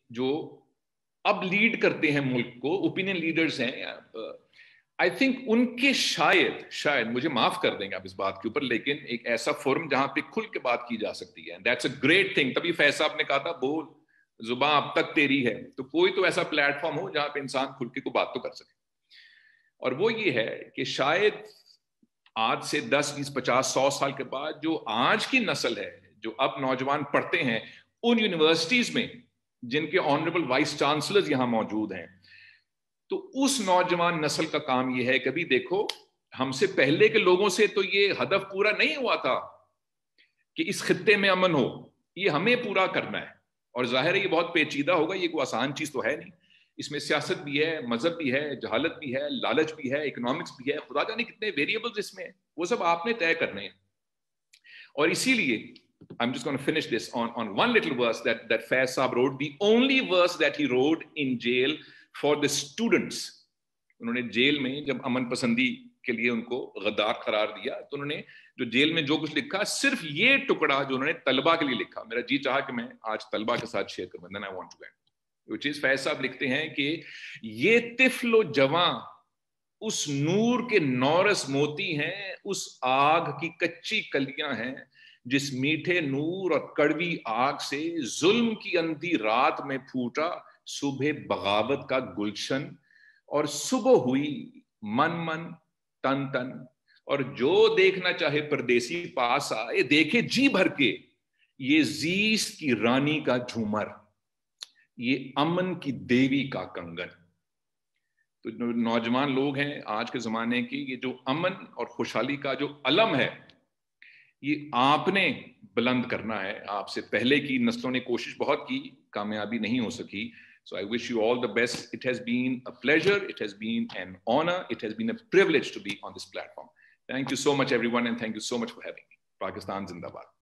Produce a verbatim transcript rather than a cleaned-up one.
جو اب لیڈ کرتے ہیں ملک کو, اوپینین لیڈرز ہیں, آئی تھنک ان کے شاید شاید مجھے معاف کر دیں گے آپ اس بات کے اوپر, لیکن ایک ایسا فورم جہاں پہ کھل کے بات کی جا سکتی ہے, دیٹس اے گریٹ تھنگ. تبھی فیض صاحب نے کہا تھا بول زباں اب تک تیری ہے, تو کوئی تو ایسا پلیٹ فارم ہو جہاں پہ انسان کھل کے کو بات تو کر سکے. اور وہ یہ ہے کہ شاید آج سے دس بیس پچاس سو سال کے بعد جو آج کی نسل ہے, جو اب نوجوان پڑھتے ہیں ان یونیورسٹیز میں جن کے آنریبل وائس چانسلرز یہاں موجود ہیں, تو اس نوجوان نسل کا کام یہ ہے کہ ابھی دیکھو ہم سے پہلے کے لوگوں سے تو یہ ہدف پورا نہیں ہوا تھا کہ اس خطے میں امن ہو, یہ ہمیں پورا کرنا ہے. اور ظاہر ہے یہ بہت پیچیدہ ہوگا, یہ کوئی آسان چیز تو ہے نہیں, اس میں سیاست بھی ہے, مذہب بھی ہے, جہالت بھی ہے, لالچ بھی ہے, اکنامکس بھی ہے, خدا جانے کتنے ویریبلز اس میں ہیں, وہ سب آپ نے طے کرنے ہیں. اور اسی لیے I'm just going to finish this on, on one little verse that, that Faiz Saab wrote, the only verse that he wrote in jail for the students. انہوں نے جیل میں جب امن پسندی کے لیے ان کو غدار قرار دیا تو انہوں نے جو جیل میں جو کچھ لکھا صرف یہ ٹکڑا جو انہوں نے طلبہ کے لیے لکھا, میرا جی چاہا کہ میں آج طلبہ کے ساتھ شیئر کروں. then I want to end. وہ چیز فیض صاحب لکھتے ہیں کہ یہ طفل و جواں اس نور کے نورس موتی ہیں, اس آگ کی کچی کلیاں ہیں جس میٹھے نور اور کڑوی آگ سے ظلم کی اندھی رات میں پھوٹا صبح بغاوت کا گلشن, اور صبح ہوئی من من تن تن, اور جو دیکھنا چاہے پردیسی پاس آئے دیکھے جی بھر کے یہ زیست کی رانی کا جھومر, یہ امن کی دیوی کا کنگن. تو جو نوجوان لوگ ہیں آج کے زمانے کی, یہ جو امن اور خوشحالی کا جو علم ہے یہ آپ نے بلند کرنا ہے. آپ سے پہلے کی نسلوں نے کوشش بہت کی, کامیابی نہیں ہو سکی. So I wish you all the best. It has been a pleasure. It has been an honor. It has been a privilege to be on this platform. Thank you so much, everyone, and thank you so much for having me. Pakistan Zindabad.